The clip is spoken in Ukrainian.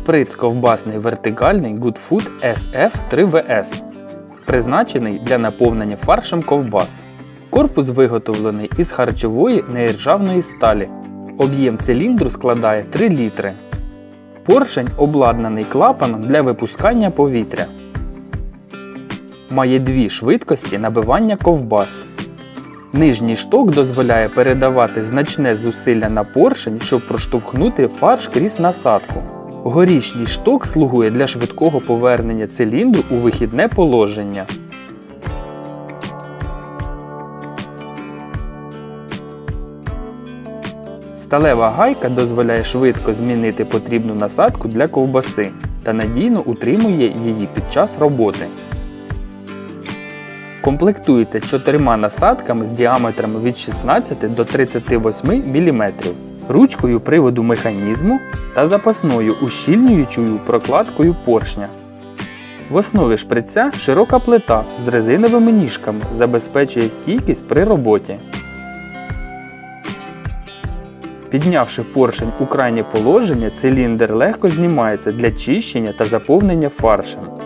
Шприц ковбасний вертикальний Good Food SF 3VS. Призначений для наповнення фаршем ковбас. Корпус виготовлений із харчової неіржавної сталі. Об'єм циліндру складає 3 літри. Поршень обладнаний клапаном для випускання повітря. Має 2 швидкості набивання ковбас. Нижній шток дозволяє передавати значне зусилля на поршень, щоб проштовхнути фарш крізь насадку. Горішній шток слугує для швидкого повернення циліндру у вихідне положення. Сталева гайка дозволяє швидко змінити потрібну насадку для ковбаси та надійно утримує її під час роботи. Комплектується 4 насадками з діаметрами від 16 до 38 мм, ручкою приводу механізму та запасною ущільнюючою прокладкою поршня. В основі шприця широка плита з резиновими ніжками забезпечує стійкість при роботі. Піднявши поршень у крайнє положення, циліндр легко знімається для чищення та заповнення фаршем.